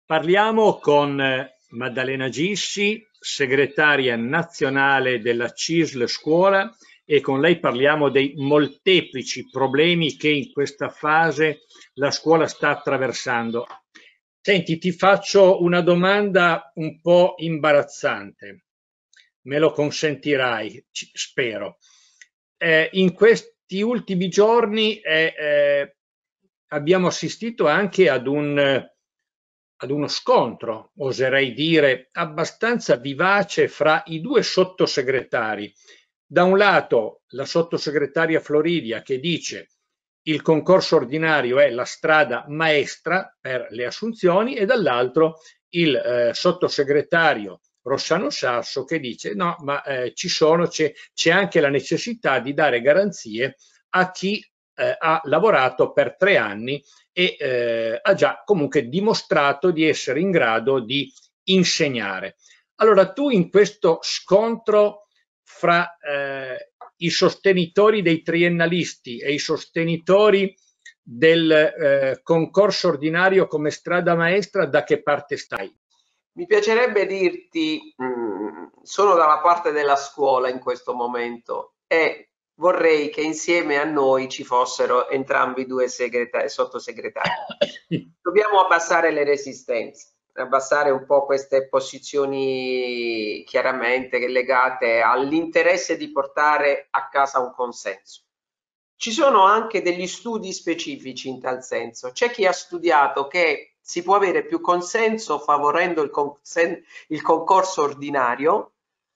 Parliamo con Maddalena Gissi, segretaria nazionale della CISL Scuola, e con lei parliamo dei molteplici problemi che in questa fase la scuola sta attraversando. Senti, ti faccio una domanda un po' imbarazzante, me lo consentirai, spero. In questi ultimi giorni abbiamo assistito anche ad uno scontro, oserei dire, abbastanza vivace fra i due sottosegretari. Da un lato la sottosegretaria Floridia che dice il concorso ordinario è la strada maestra per le assunzioni, e dall'altro il sottosegretario Rossano Sasso che dice no, ma c'è anche la necessità di dare garanzie a chi ha lavorato per 3 anni e ha già comunque dimostrato di essere in grado di insegnare. Allora tu in questo scontro fra i sostenitori dei triennalisti e i sostenitori del concorso ordinario come strada maestra, da che parte stai? Mi piacerebbe dirti, sono dalla parte della scuola in questo momento e vorrei che insieme a noi ci fossero entrambi i due sottosegretari. Dobbiamo abbassare le resistenze, abbassare un po' queste posizioni chiaramente legate all'interesse di portare a casa un consenso. Ci sono anche degli studi specifici in tal senso. C'è chi ha studiato che si può avere più consenso favorendo il concorso ordinario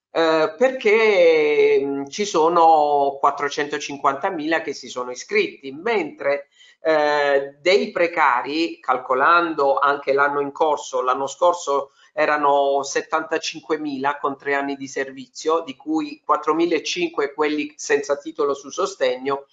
perché ci sono 450.000 che si sono iscritti, mentre dei precari, calcolando anche l'anno in corso, l'anno scorso erano 75.000 con 3 anni di servizio, di cui 4.500 quelli senza titolo su sostegno.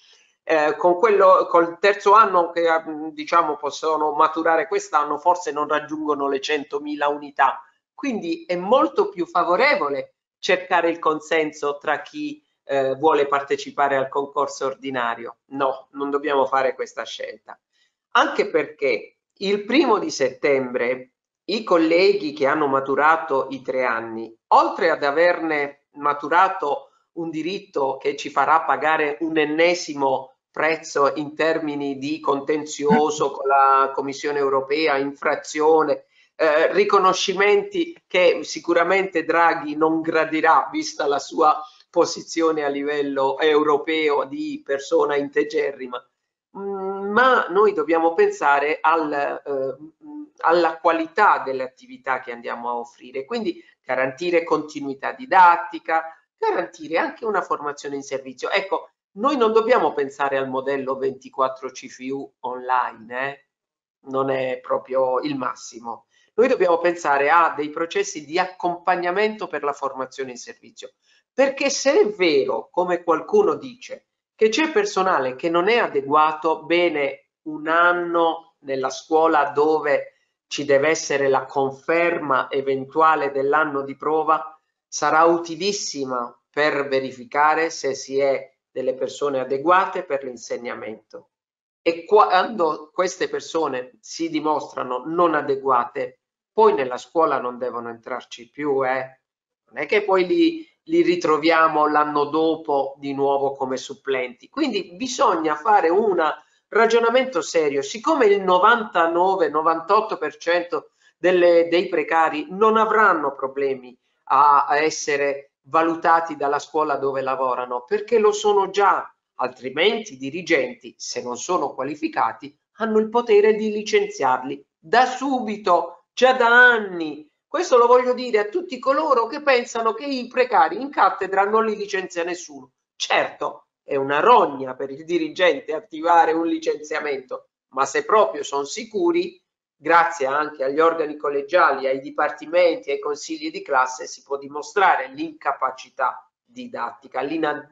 Col terzo anno che diciamo possono maturare quest'anno forse non raggiungono le 100.000 unità, quindi è molto più favorevole cercare il consenso tra chi vuole partecipare al concorso ordinario. No, non dobbiamo fare questa scelta, anche perché il 1° settembre i colleghi che hanno maturato i 3 anni, oltre ad averne maturato un diritto che ci farà pagare un ennesimo prezzo in termini di contenzioso con la Commissione europea, infrazione, riconoscimenti che sicuramente Draghi non gradirà vista la sua posizione a livello europeo di persona integerrima, ma noi dobbiamo pensare alla qualità delle attività che andiamo a offrire, quindi garantire continuità didattica, garantire anche una formazione in servizio. Ecco, noi non dobbiamo pensare al modello 24 CFU online, non è proprio il massimo. Noi dobbiamo pensare a dei processi di accompagnamento per la formazione in servizio, perché se è vero, come qualcuno dice, che c'è personale che non è adeguato, bene, un anno nella scuola dove ci deve essere la conferma eventuale dell'anno di prova sarà utilissima per verificare se si è delle persone adeguate per l'insegnamento, e quando queste persone si dimostrano non adeguate poi nella scuola non devono entrarci più, non è che poi li ritroviamo l'anno dopo di nuovo come supplenti. Quindi bisogna fare un ragionamento serio. Siccome il 99-98% dei precari non avranno problemi a essere valutati dalla scuola dove lavorano, perché lo sono già, altrimenti i dirigenti, se non sono qualificati, hanno il potere di licenziarli da subito, già da anni. Questo lo voglio dire a tutti coloro che pensano che i precari in cattedra non li licenzia nessuno. Certo, è una rogna per il dirigente attivare un licenziamento, ma se proprio sono sicuri, grazie anche agli organi collegiali, ai dipartimenti, ai consigli di classe, si può dimostrare l'incapacità didattica,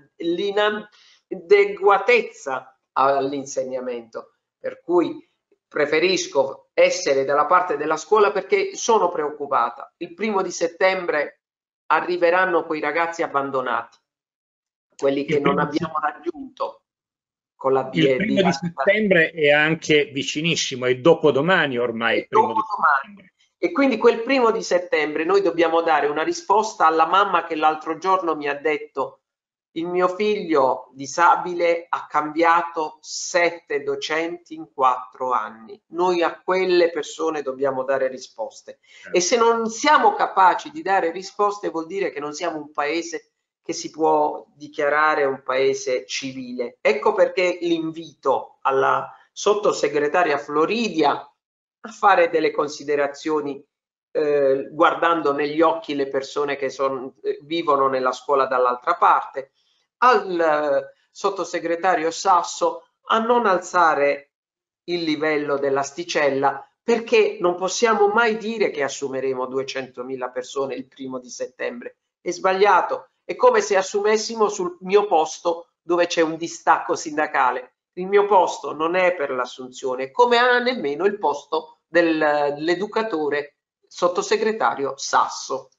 l'inadeguatezza all'insegnamento. Per cui preferisco essere dalla parte della scuola perché sono preoccupata. Il 1° settembre arriveranno quei ragazzi abbandonati, quelli che non abbiamo raggiunto con la il 1° settembre è anche vicinissimo, è dopodomani ormai. Dopodomani. E quindi quel 1° di settembre noi dobbiamo dare una risposta alla mamma che l'altro giorno mi ha detto: il mio figlio disabile ha cambiato 7 docenti in 4 anni. Noi a quelle persone dobbiamo dare risposte. E se non siamo capaci di dare risposte vuol dire che non siamo un paese che si può dichiarare un paese civile. Ecco perché l'invito alla sottosegretaria Floridia a fare delle considerazioni guardando negli occhi le persone che vivono nella scuola dall'altra parte, al sottosegretario Sasso a non alzare il livello dell'asticella, perché non possiamo mai dire che assumeremo 200.000 persone il 1° di settembre. È sbagliato, è come se assumessimo sul mio posto dove c'è un distacco sindacale. Il mio posto non è per l'assunzione, come ha nemmeno il posto dell'educatore sottosegretario Sasso.